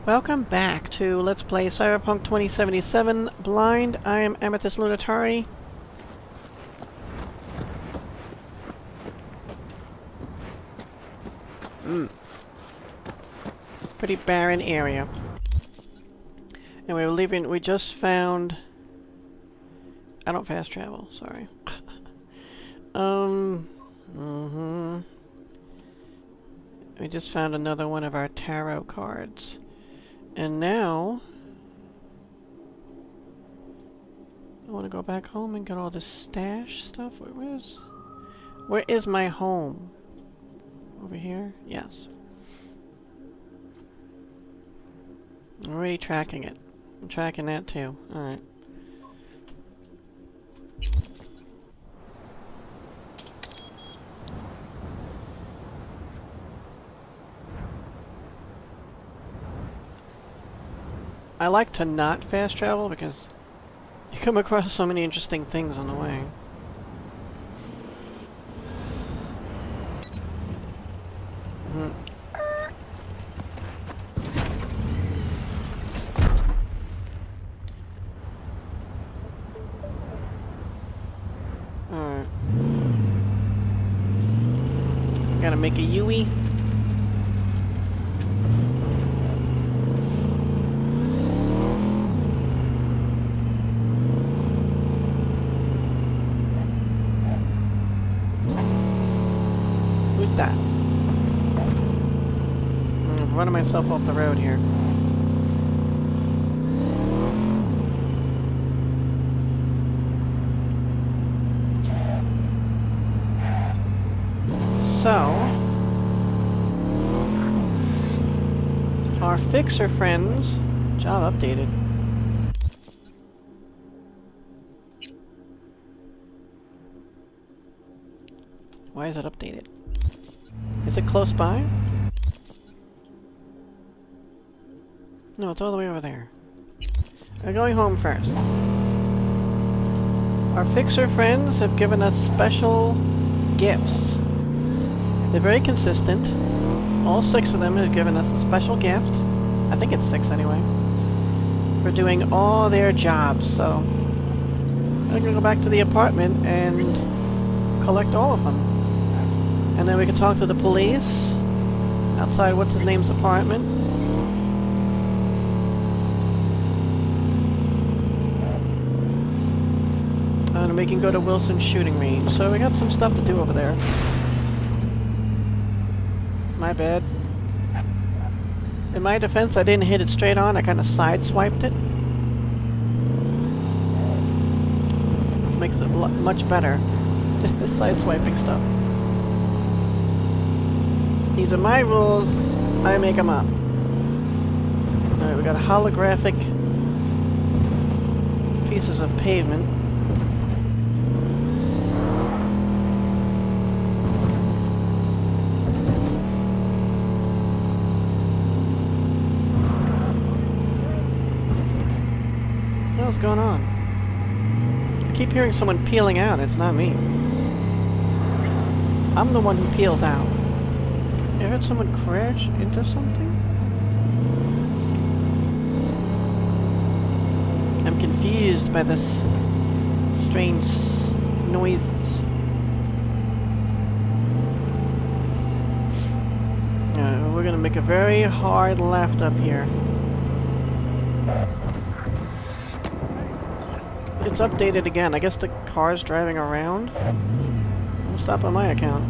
Welcome back to Let's Play Cyberpunk 2077 Blind. I am Amethyst Lunatari. Pretty barren area. And we're leaving, we just found... I don't fast travel, sorry. We just found another one of our tarot cards. And now... I want to go back home and get all this stash stuff. Where is my home? Over here? Yes. I'm already tracking it. I'm tracking that too. Alright. I like to not fast travel because you come across so many interesting things on the way. Alright. Gotta make a Yui. Who's that? I'm running myself off the road here. So, our fixer friends, job updated. Why is it updated? Is it close by? No, it's all the way over there. We're going home first. Our fixer friends have given us special gifts. They're very consistent. All 6 of them have given us a special gift. I think it's 6 anyway. For doing all their jobs, so... I'm gonna go back to the apartment and collect all of them. And then we can talk to the police outside what's-his-name's apartment. And we can go to Wilson's shooting range. So we got some stuff to do over there. My bad. In my defense, I didn't hit it straight on. I kind of sideswiped it. Makes it much better. Sideswiping stuff. These are my rules. I make them up. Alright, we got holographic pieces of pavement. What's going on? I keep hearing someone peeling out. It's not me. I'm the one who peels out. You heard someone crash into something? I'm confused by this strange noises. We're gonna make a very hard left up here. It's updated again. I guess the car's driving around. I'll stop on my account.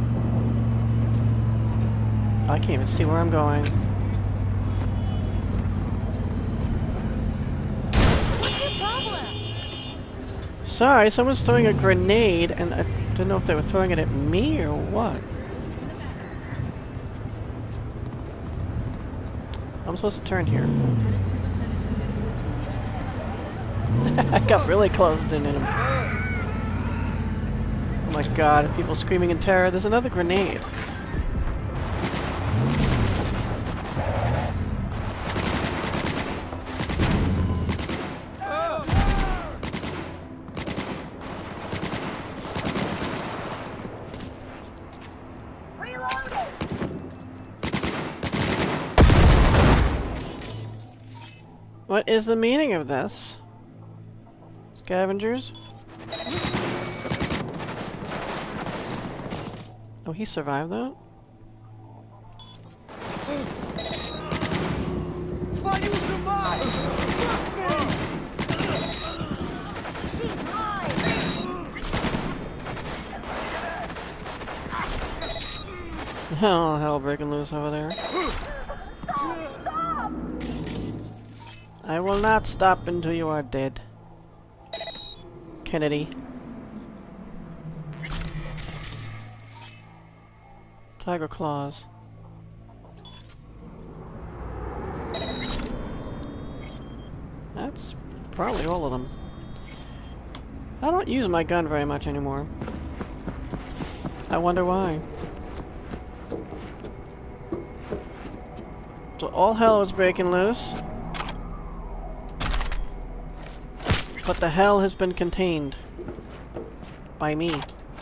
I can't even see where I'm going. What's your problem? Sorry, someone's throwing a grenade, and I didn't know if they were throwing it at me or what. I'm supposed to turn here. I got really close, didn't I? Oh my god, people screaming in terror. There's another grenade. What is the meaning of this? Scavengers? Oh, he survived that? Oh, hell breaking loose over there. Stop! I will not stop until you are dead. Kennedy. Tiger claws. That's probably all of them. I don't use my gun very much anymore. I wonder why. So all hell is breaking loose. But the hell has been contained. By me.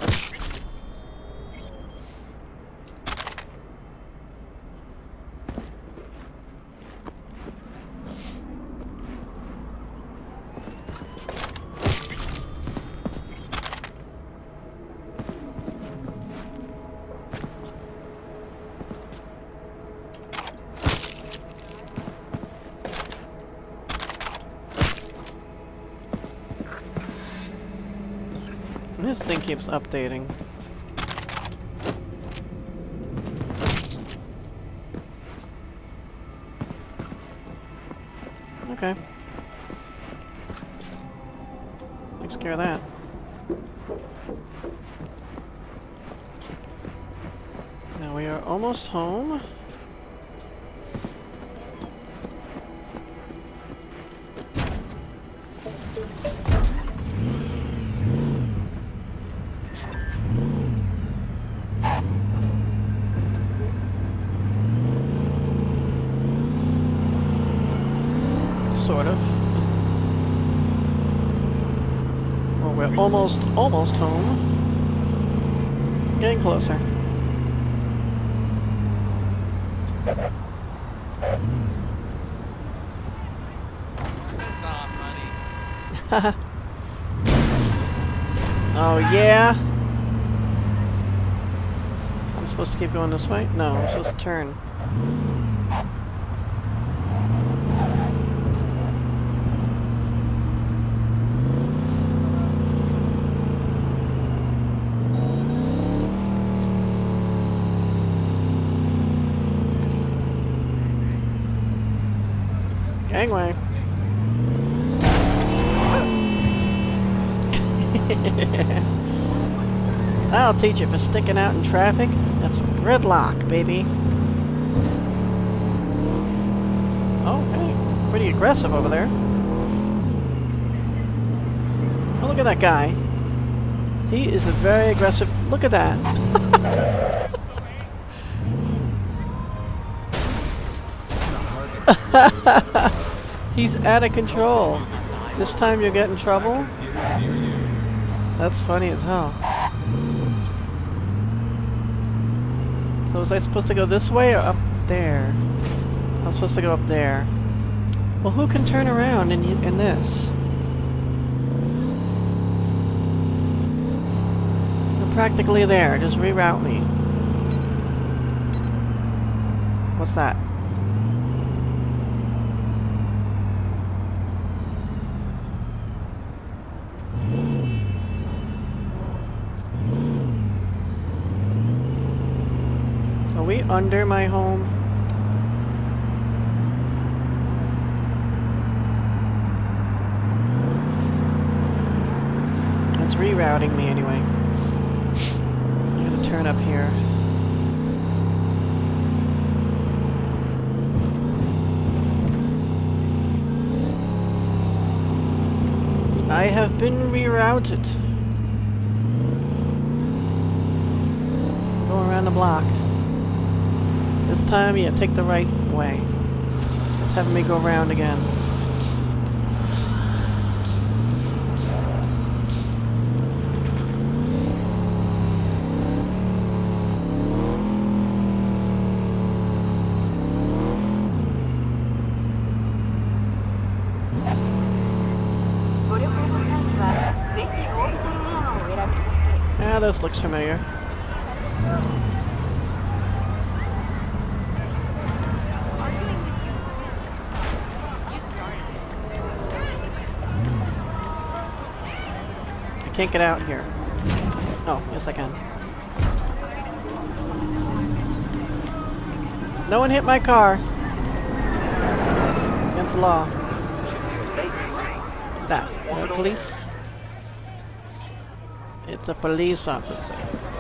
This thing keeps updating. Okay. Takes care of that. Now we are almost home. Sort of. Well, we're almost home. Getting closer. Oh yeah. I'm supposed to keep going this way? No, I'm supposed to turn. Gangway. That'll teach you for sticking out in traffic. That's gridlock, baby. Oh, hey. Pretty aggressive over there. Oh, look at that guy. He is a very aggressive... Look at that. He's out of control. This time you'll get in trouble? That's funny as hell. So was I supposed to go this way or up there? I'm supposed to go up there. Well, who can turn around in this? We're practically there. Just reroute me. What's that? Are we under my home? It's rerouting me anyway. I'm gonna turn up here. I have been rerouted. Go around the block. This time, yeah, take the right way. It's having me go around again. Ah, this looks familiar. Arguing with you is pointless. You started it. I can't get out here. Oh, yes I can. No one hit my car. Against the law. That. Police? It's a police officer.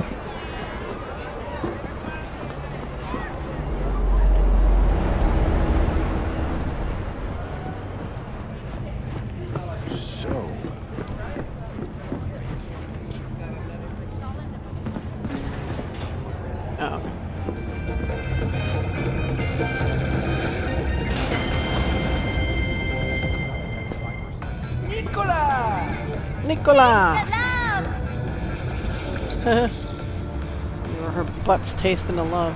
So. Oh, okay. Nicola! Her butt's tasting the love.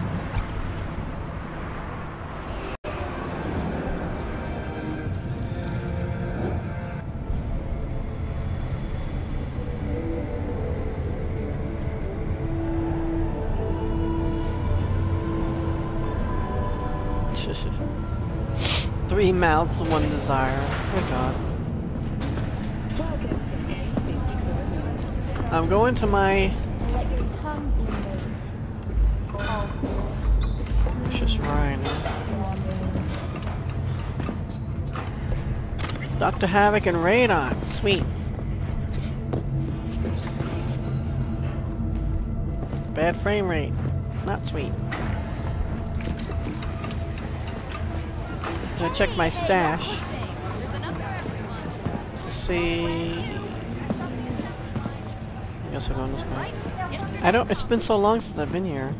Three mouths, one desire. Oh god. I'm going to my... It's just Ryan. Dr. Havoc and Radon. Sweet. Bad frame rate. Not sweet. I'm gonna check my stash. Let's see... I guess I'll go this way. I don't... It's been so long since I've been here.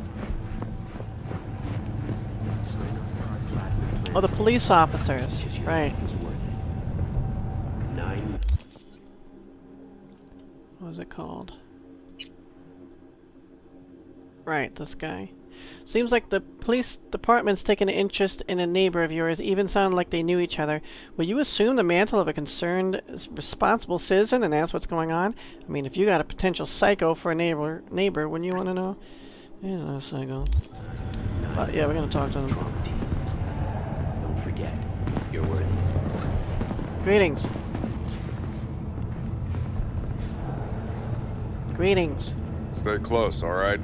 Oh, the police officers. Right. What was it called? Right, this guy. Seems like the police department's taken an interest in a neighbor of yours, even sound like they knew each other. Will you assume the mantle of a concerned, responsible citizen and ask what's going on? I mean, if you got a potential psycho for a neighbor, wouldn't you want to know? He's not a psycho. But yeah, we're gonna talk to them. Don't forget, you're worthy. Greetings. Greetings. Stay close, alright?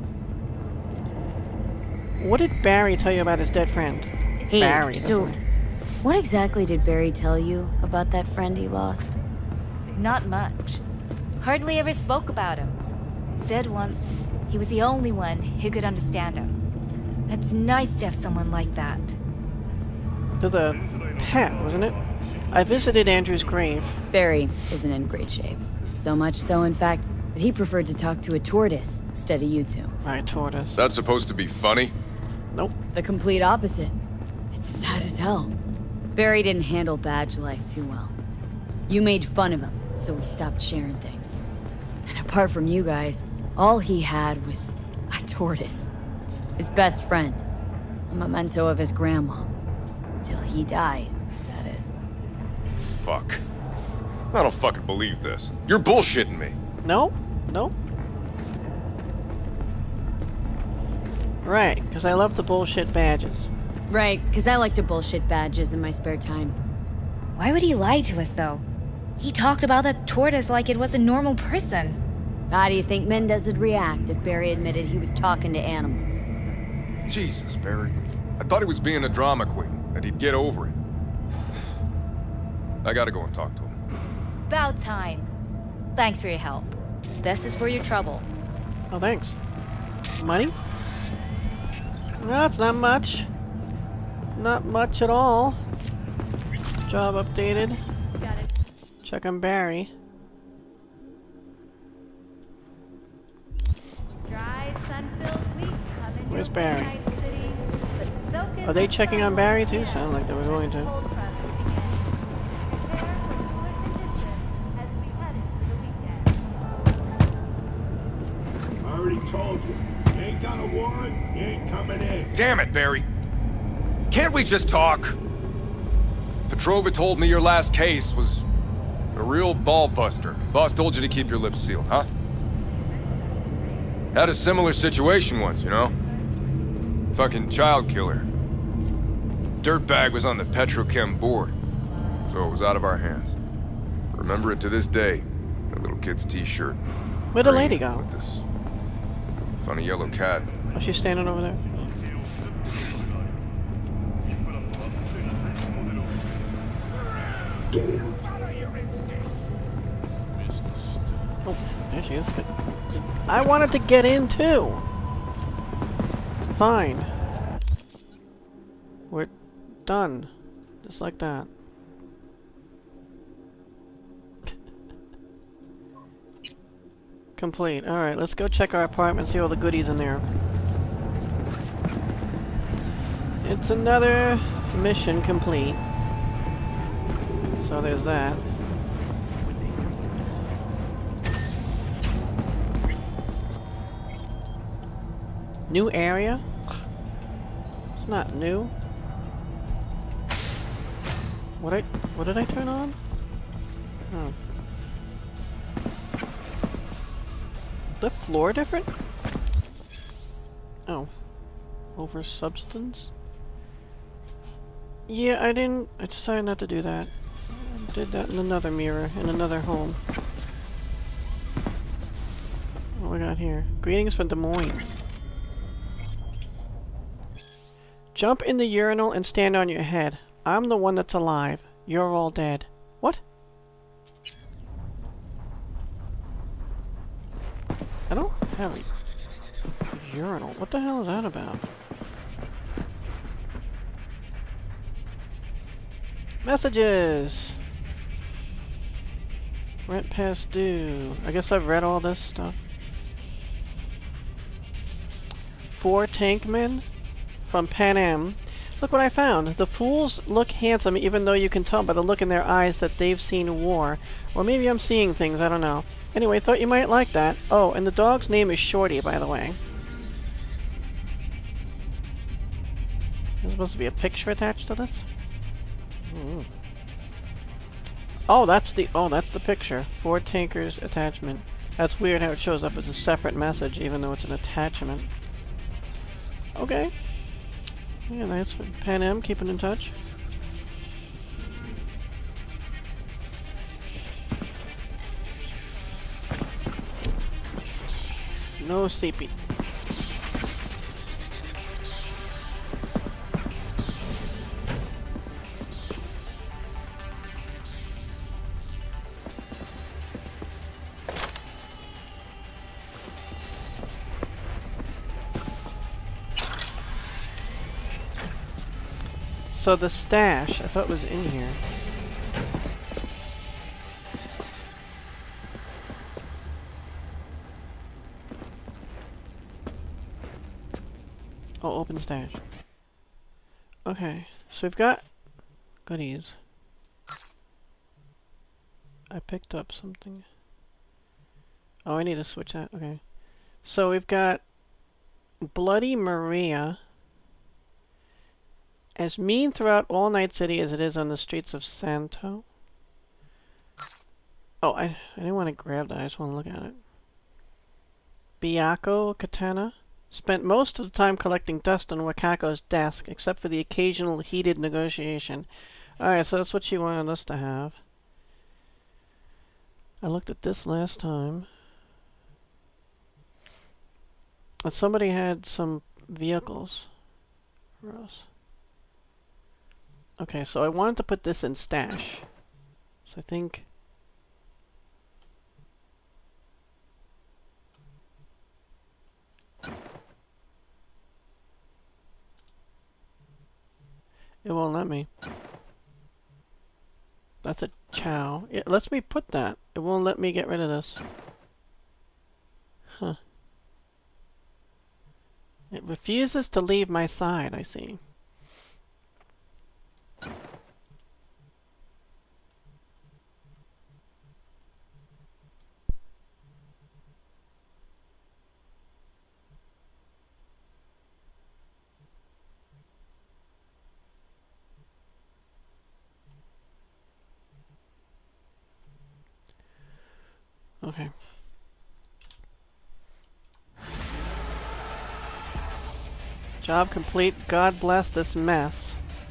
What did Barry tell you about his dead friend? Hey, Barry, so doesn't he? what exactly did Barry tell you about that friend he lost? Not much. Hardly ever spoke about him. Said once he was the only one who could understand him. It's nice to have someone like that. To the pet, wasn't it? I visited Andrew's grave. Barry isn't in great shape. So much so, in fact, that he preferred to talk to a tortoise instead of you two. Right, tortoise. That's supposed to be funny? Nope. The complete opposite. It's sad as hell. Barry didn't handle badge life too well. You made fun of him, so he stopped sharing things. And apart from you guys, all he had was a tortoise. His best friend. A memento of his grandma. Till he died, that is. Fuck. I don't fucking believe this. You're bullshitting me. Nope. Nope. Right, because I love to bullshit badges. Right, because I like to bullshit badges in my spare time. Why would he lie to us, though? He talked about that tortoise like it was a normal person. How do you think Mendez would react if Barry admitted he was talking to animals? Jesus, Barry. I thought he was being a drama queen, that he'd get over it. I gotta go and talk to him. About time. Thanks for your help. This is for your trouble. Oh, thanks. Money? That's not much. Not much at all. Job updated. Got it. Check on Barry. Dry, sun-filled week. Where's Barry? Are they checking on Barry too? Sound like they were going to. I already told you. You ain't got a warrant, you ain't coming in. Damn it, Barry. Can't we just talk? Petrova told me your last case was a real ball buster. Boss told you to keep your lips sealed, huh? Had a similar situation once, you know? Fucking child killer. Dirtbag was on the petrochem board, so it was out of our hands. Remember it to this day. A little kid's t-shirt. Where'd the lady go? With this funny yellow cat. Oh, she's standing over there. Oh, there she is. I wanted to get in too. Fine. We're done. Just like that. Complete. Alright, let's go check our apartment, see all the goodies in there. It's another mission complete. So there's that. New area? It's not new. What did I turn on? Oh. The floor different? Oh. Over substance? Yeah, I decided not to do that. I did that in another mirror, in another home. What we got here? Greetings from Des Moines. Jump in the urinal and stand on your head. I'm the one that's alive. You're all dead. What? I don't have a urinal. What the hell is that about? Messages! Rent past due. I guess I've read all this stuff. 4 tankmen from Pan Am. Look what I found. The fools look handsome even though you can tell by the look in their eyes that they've seen war. Or maybe I'm seeing things, I don't know. Anyway, thought you might like that. Oh, and the dog's name is Shorty, by the way. There's supposed to be a picture attached to this? Mm. Oh, that's the picture. 4 tankers attachment. That's weird how it shows up as a separate message, even though it's an attachment. Okay. Yeah, nice. Pan Am, keeping in touch. No CP. So the stash, I thought was in here. Oh, open stash. Okay, so we've got goodies. I picked up something. Oh, I need to switch that. Okay. So we've got Bloody Maria. As mean throughout all Night City as it is on the streets of Santo. Oh, I didn't want to grab that. I just want to look at it. Byakuo Katana. Spent most of the time collecting dust on Wakako's desk, except for the occasional heated negotiation. Alright, so that's what she wanted us to have. I looked at this last time. And somebody had some vehicles for us. Okay, so I wanted to put this in stash. So I think... it won't let me. That's a chow. It lets me put that. It won't let me get rid of this. Huh. It refuses to leave my side, I see. Job complete. God bless this mess.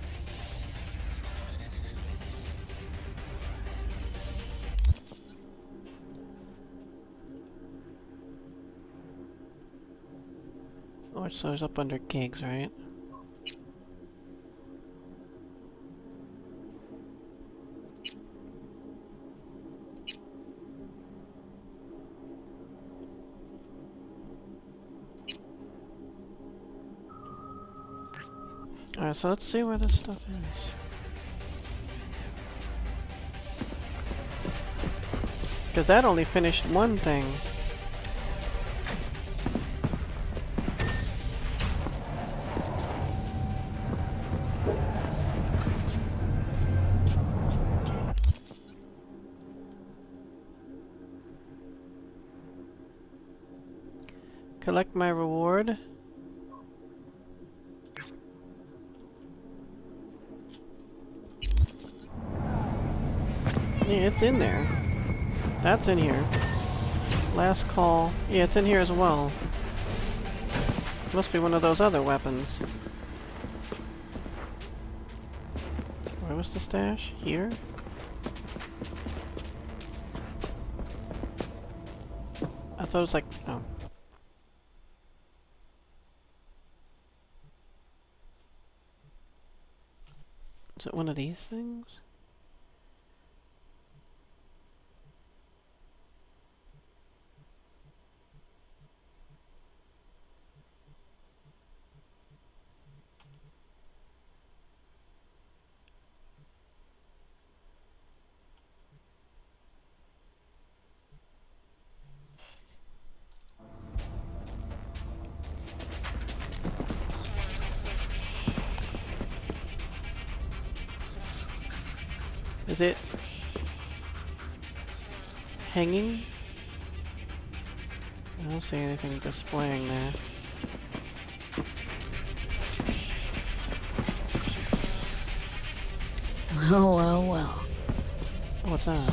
Oh, so it's up under gigs, right? Alright, so let's see where this stuff is. Because that only finished one thing. Collect my reward. Yeah, it's in there. That's in here. Last call. Yeah, it's in here as well. Must be one of those other weapons. Where was the stash? Here? I thought it was like... oh. Is it one of these things? Is it hanging? I don't see anything displaying there. Well, well, well. Oh, what's that?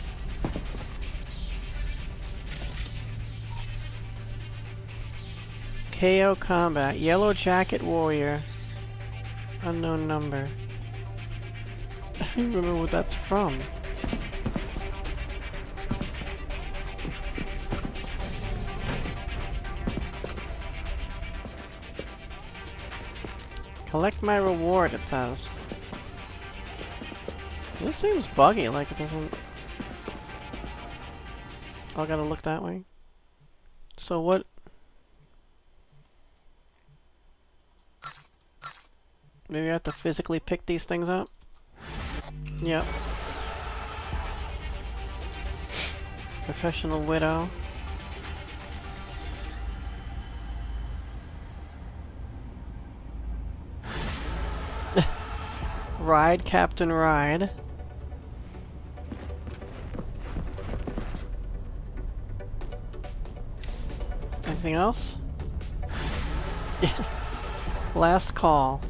KO combat. Yellow jacket warrior. Unknown number. I don't remember what that's from. Collect my reward, it says. This seems buggy, like it doesn't... Oh, I gotta look that way. So what... Maybe I have to physically pick these things up? Yep. Professional widow. Ride, Captain Ride. Anything else? Last call.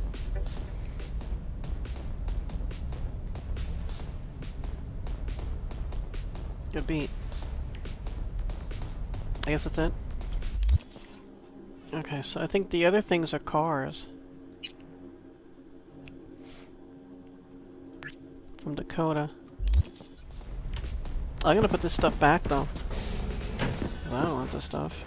Good beat. I guess that's it. Okay, so I think the other things are cars. From Dakota. I'm gonna put this stuff back though. I don't want this stuff.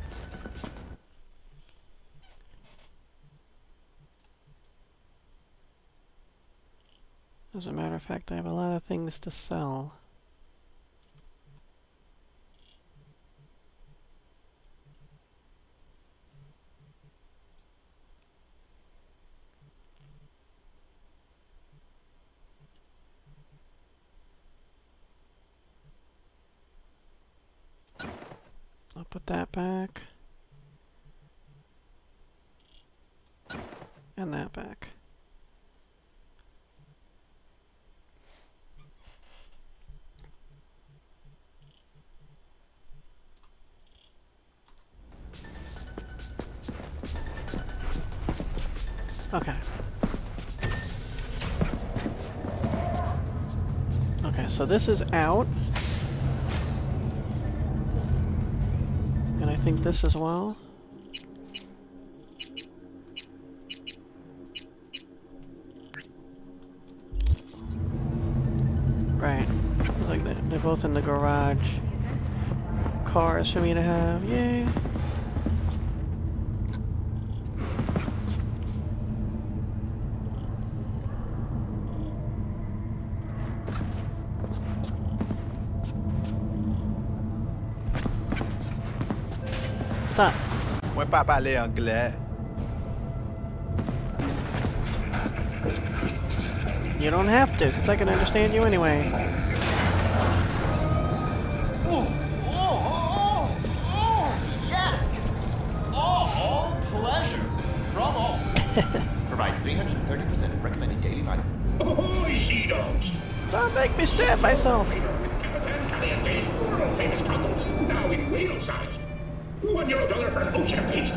As a matter of fact, I have a lot of things to sell. I'll put that back. And that back. Okay. Okay, so this is out. And I think this as well. both in the garage. Cars for me to have. Yay. Stop. Moi pas parler anglais. You don't have to, because I can understand you anyway. Pleasure from all. Provides 330% of recommended daily vitamins. Ahoy, sea dogs! Don't make me stab myself. World famous tacos, now in whale size. $1 for an ocean of taste.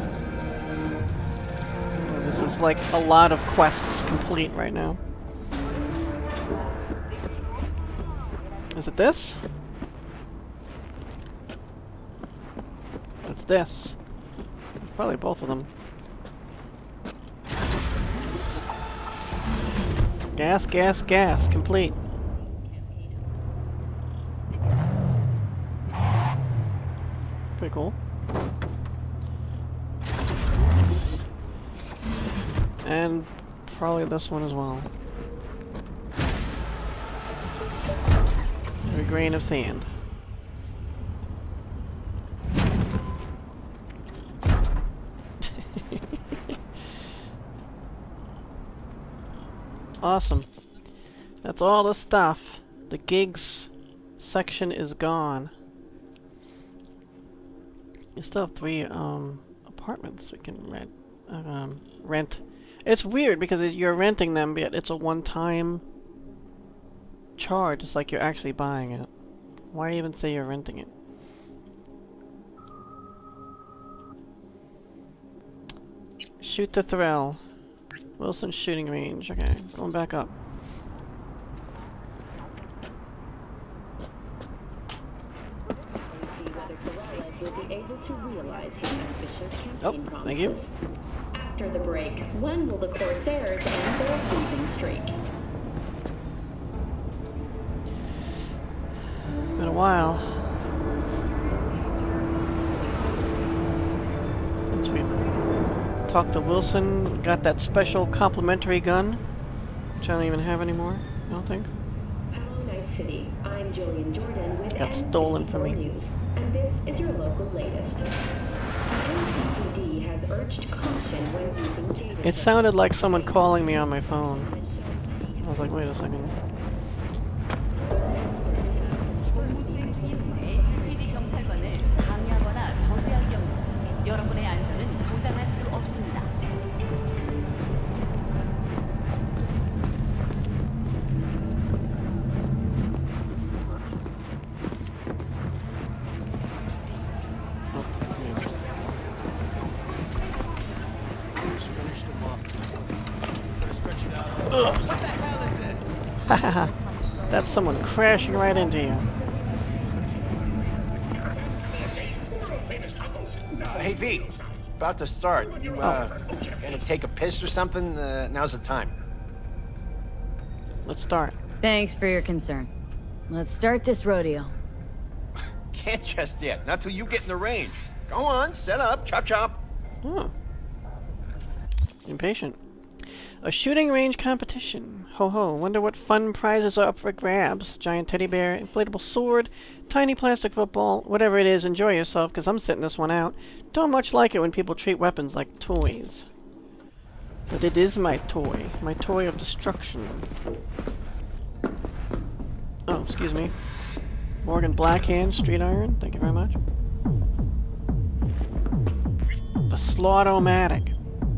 This is like a lot of quests complete right now. Is it this? It's this. Probably both of them. Gas, gas, gas. Complete. Pretty cool. And probably this one as well. Every grain of sand. Awesome. That's all the stuff. The gigs section is gone. You still have 3 apartments we can rent. It's weird because you're renting them, but it's a one-time charge. It's like you're actually buying it. Why even say you're renting it? Shoot the thrill. Wilson shooting range. Okay, going back up. Oh, thank you. After the break, when will the Corsairs end their losing streak? Been a while since we talked to Wilson. Got that special complimentary gun, which I don't even have anymore. I don't think. Hello, Night City. I'm Jillian Jordan with Got stolen from me. News, and this is your local latest. NCPD has urged caution when using data. It sounded like someone calling me on my phone. I was like, wait a second. 여러분의 안전은 보장할 수 없습니다. What the hell is this? Hahaha. That's someone crashing right into you. Hey V, about to start. You gonna take a piss or something? Now's the time. Let's start. Thanks for your concern. Let's start this rodeo. Can't just yet. Not till you get in the range. Go on, set up, chop chop. Oh. Impatient. A shooting range competition. Ho ho, wonder what fun prizes are up for grabs. Giant teddy bear, inflatable sword, tiny plastic football, whatever it is, enjoy yourself, because I'm sitting this one out. Don't much like it when people treat weapons like toys. But it is my toy of destruction. Oh, excuse me. Morgan Blackhand, Street Iron, thank you very much. Slaughtomatic.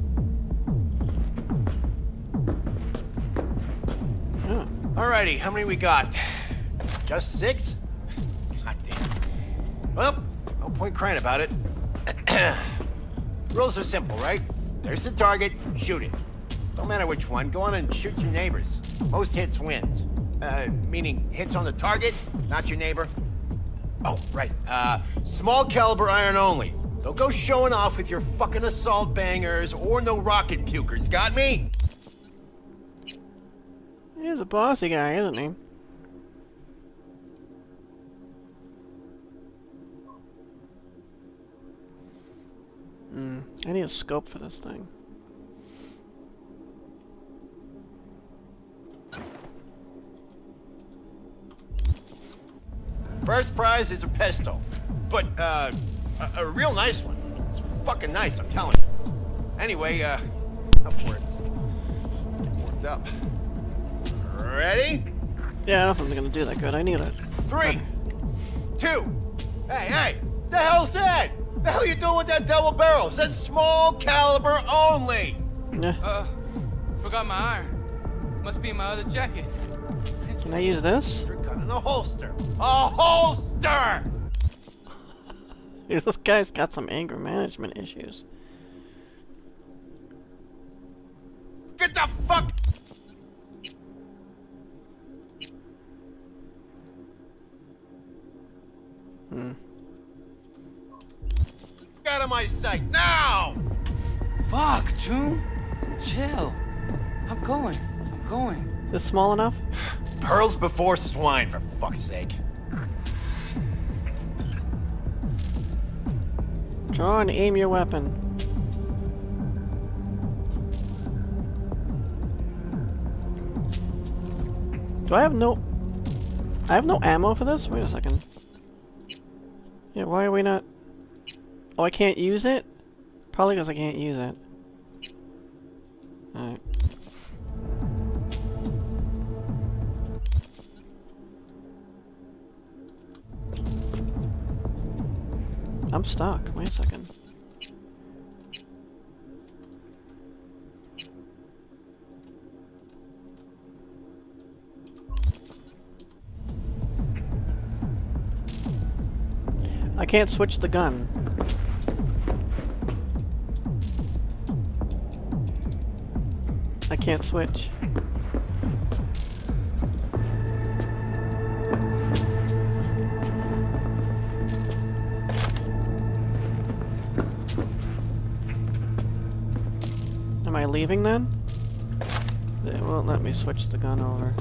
Oh. Alrighty, how many we got? Just 6? God damn. Well, no point crying about it. Rules are simple, right? There's the target, shoot it. Don't matter which one, go on and shoot your neighbors. Most hits wins. Meaning hits on the target, not your neighbor. Oh, right. Small caliber iron only. Don't go showing off with your fucking assault bangers or no rocket pukers, got me? He's a bossy guy, isn't he? I need a scope for this thing. First prize is a pistol, but a real nice one. It's fucking nice, I'm telling you. Anyway, upwards. Warmed up. Ready? Yeah, I don't think they're gonna do that good. I need it. 3, 2. Hey, the hell's that? The hell you doing with that double barrel? It says small caliber only. Yeah. Forgot my iron. Must be in my other jacket. Can I use this? Your gun in a holster. A holster! This guy's got some anger management issues. Get the fuck! Out of my sight now! Fuck, June. Chill. I'm going. Is this small enough? Pearls before swine, for fuck's sake. Draw and aim your weapon. Do I have no... I have no ammo for this? Wait a second. Yeah, why are we not... Oh, I can't use it? Probably because I can't use it. Alright. I'm stuck. Wait a second. I can't switch the gun. I can't switch. Am I leaving then? They won't let me switch the gun over.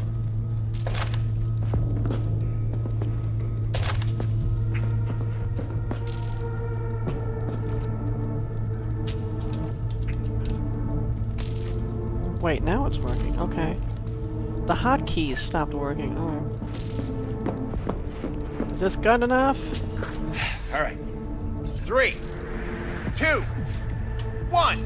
Wait, now it's working. Okay. The hotkeys stopped working. Oh. Is this good enough? All right. 3, 2, 1.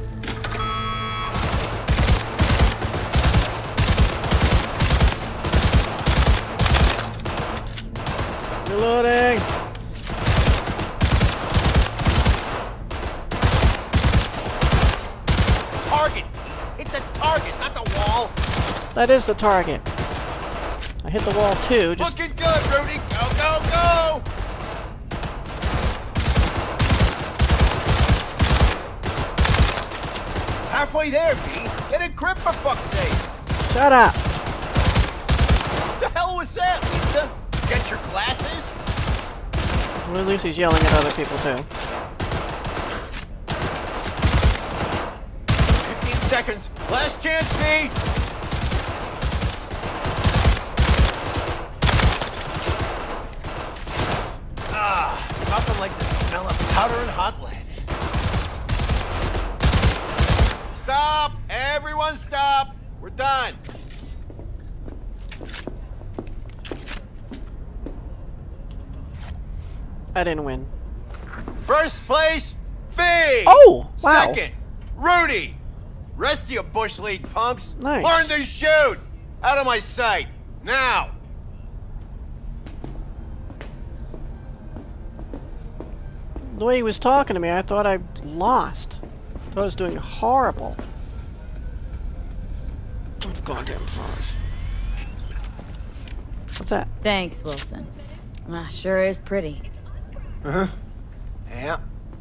Reloading. Target. Hit the target, not the wall. That is the target. I hit the wall too. Just Looking good, Rudy. Go, go, go. Halfway there, B. Get a grip for fuck's sake. shut up. What the hell was that, Lisa? Get your glasses? Well, at least he's yelling at other people too. 15 seconds. Last chance, B. Nothing like the smell of powder and hot lead. Stop! Everyone stop! We're done. I didn't win. First place, V! Oh! Wow. Second, Rudy! Rest of you Bush League punks. Nice. Learn to shoot! Out of my sight. Now! The way he was talking to me, I thought I lost. I thought I was doing horrible. Goddamn frogs. What's that? Thanks, Wilson. Sure is pretty. Uh-huh. Yeah.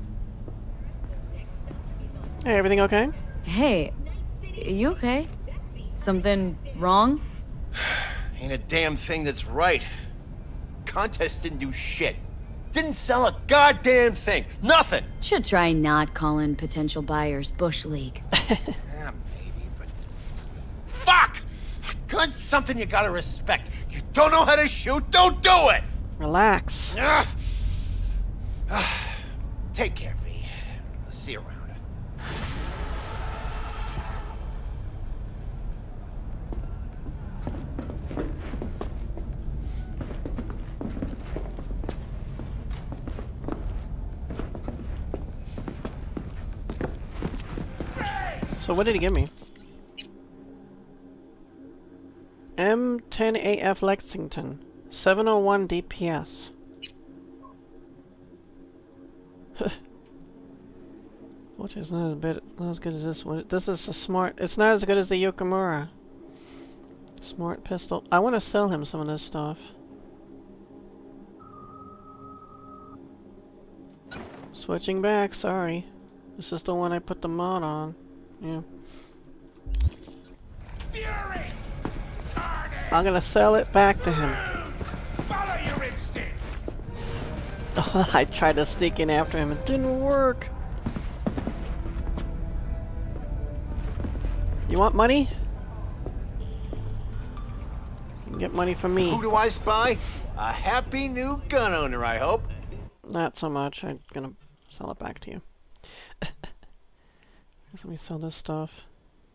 Hey, everything okay? Hey, you okay? Something wrong? Ain't a damn thing that's right. Contest didn't do shit. Didn't sell a goddamn thing. Nothing. Should try not calling potential buyers Bush League. Yeah, maybe, but... Fuck! Gun's something you gotta respect. You don't know how to shoot, don't do it! Relax. Take care, V. See you around. So what did he give me? M10AF Lexington, 701 DPS. Which is not as good as this one. This is a smart. It's not as good as the Yokomura. Smart pistol. I want to sell him some of this stuff. Switching back. Sorry, this is the one I put the mod on. Yeah. Fury! I'm gonna sell it back to him. Follow your instinct! I tried to sneak in after him. It didn't work. You want money? You can get money from me. Who do I spy? A happy new gun owner, I hope. Not so much. I'm gonna sell it back to you. Let me sell this stuff.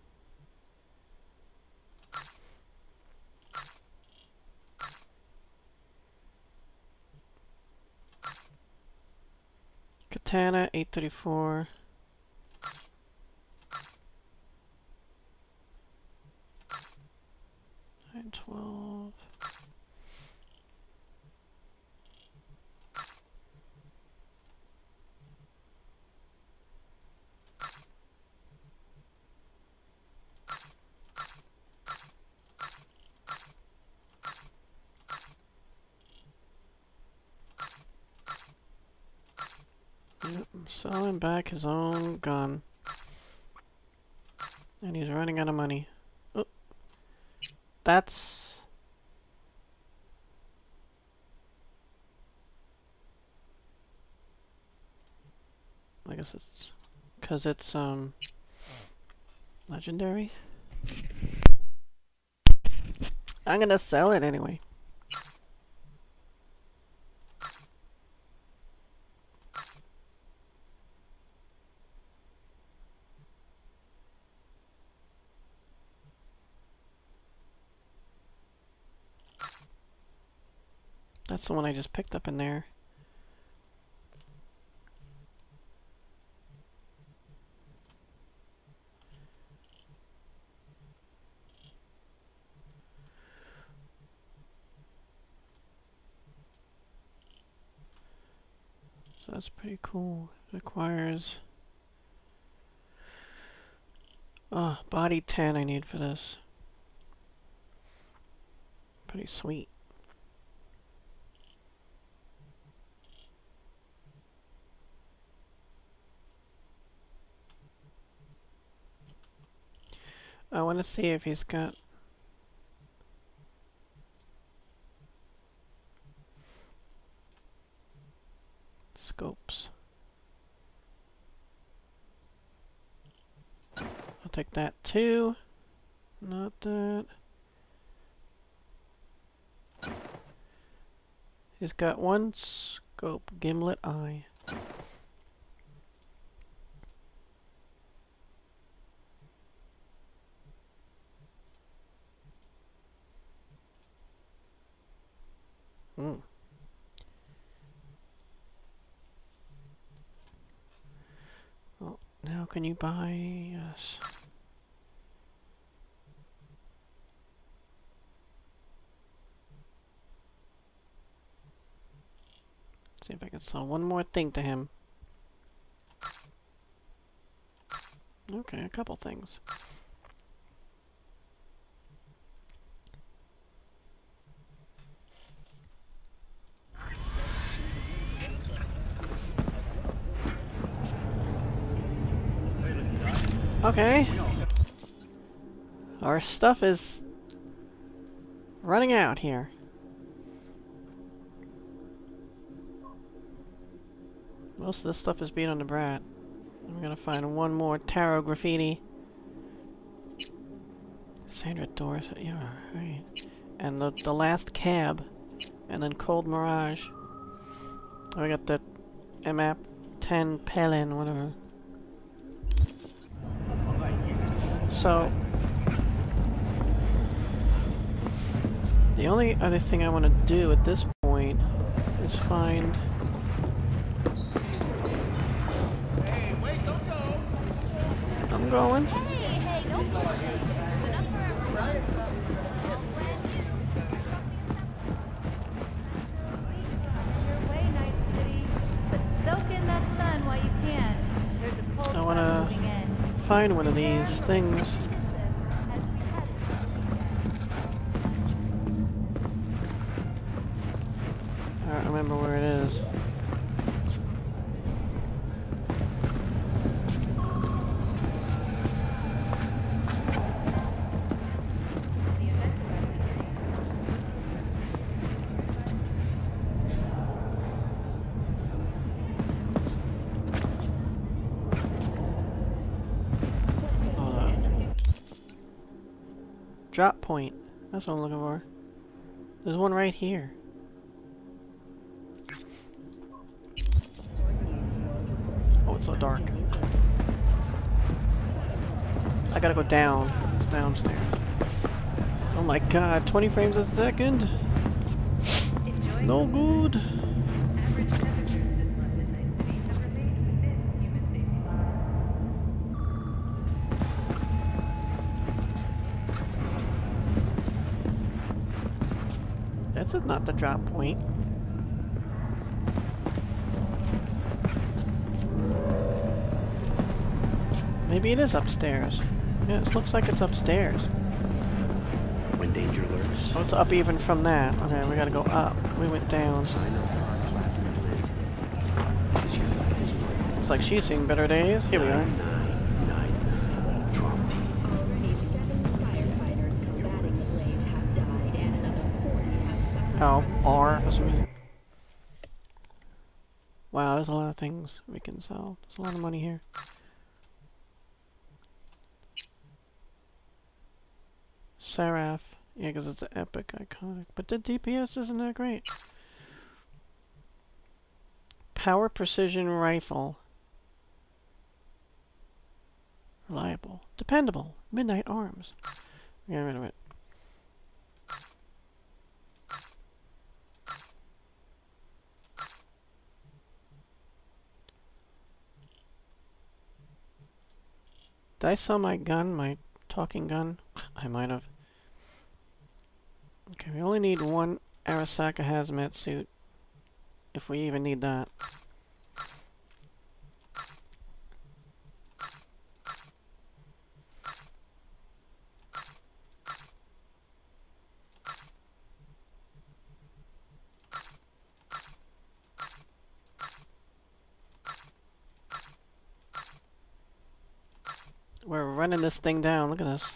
Katana, 834. And 12. Yep, I'm selling back his own gun. And he's running out of money. Oh. That's... I guess it's... 'cause it's, legendary? I'm gonna sell it anyway. That's the one I just picked up in there. So that's pretty cool. It requires... oh, body 10 I need for this. Pretty sweet. I want to see if he's got... scopes. I'll take that too. Not that. He's got one scope, gimlet eye. Well, now can you buy... yes. See if I can sell one more thing to him. Okay, a couple things. Okay. Our stuff is running out here. Most of this stuff is being on the brat. I'm gonna find one more tarot graffiti. Sandra Dorset, yeah, right. And the last cab. And then Cold Mirage. Oh, I got the MAP 10 Pelin, whatever. So, the only other thing I want to do at this point is find... Hey, wait, don't go! I'm going. Hey, don't push it. There's enough for everyone. Your way, Night City. But soak in that sun while you can. There's a cold I front want moving in. to find one of these things. I don't remember where it is. Drop point. That's what I'm looking for. There's one right here. Oh, it's so dark. I gotta go down. It's downstairs. Oh my god, 20 frames a second? No good. That's not the drop point. Maybe it is upstairs. Yeah, it looks like it's upstairs. When danger lurks, Oh, it's up even from that. Okay, we gotta go up. We went down. sign up for our platform landing. Because you guys will Looks like she's seen better days. Here we are. 9999 Trump. Already 7 firefighters combating the blaze have died, and another 40 have suffered. Oh, R for some reason. Wow, there's a lot of things we can sell. There's a lot of money here. Seraph. Yeah, because it's an epic iconic. But the DPS isn't that great. Power precision rifle. Reliable. Dependable. Midnight arms. Get rid of it. Did I sell my gun? My talking gun? I might have. Okay, we only need one Arasaka hazmat suit. If we even need that. We're running this thing down. Look at this.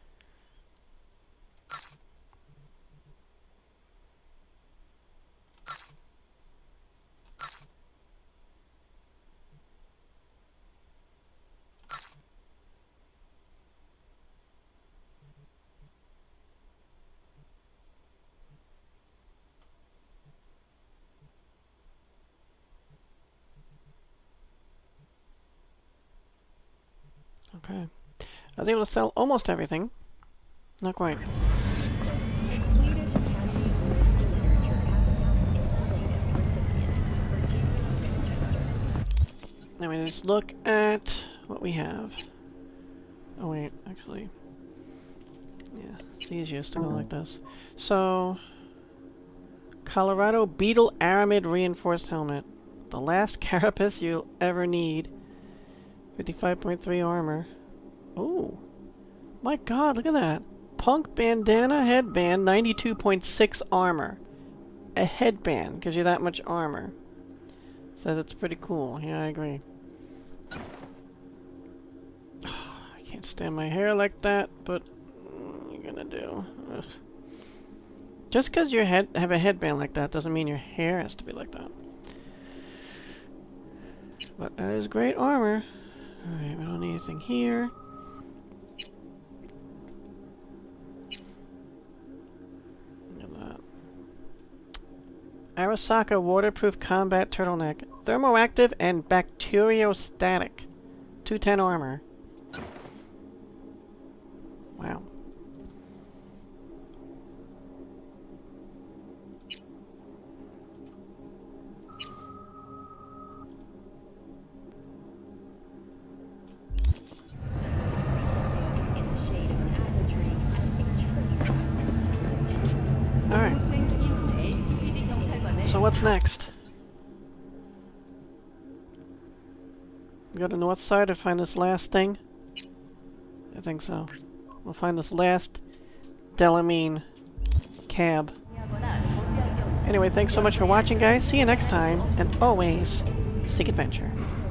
Okay. I was able to sell almost everything. Not quite. Swedish Academy Award for Literature has announced its latest recipient, Virginia Manchester. Now we just look at what we have. Oh wait, actually. Yeah, it's easiest to go like this. So, Colorado Beetle Aramid Reinforced Helmet. The last carapace you'll ever need. 55.3 armor. Oh, my god, look at that. Punk bandana headband, 92.6 armor. A headband gives you that much armor. Says it's pretty cool. Yeah, I agree. I can't stand my hair like that, but what are you gonna do? Ugh. Just because you have a headband like that doesn't mean your hair has to be like that. But that is great armor. Alright, we don't need anything here. Look at that. Arasaka Waterproof Combat Turtleneck. Thermoactive and Bacteriostatic. 210 armor. Wow. Alright. So what's next? Go to the north side to find this last thing? I think so. We'll find this last Delamine cab. Anyway, thanks so much for watching, guys. See you next time, and always seek adventure.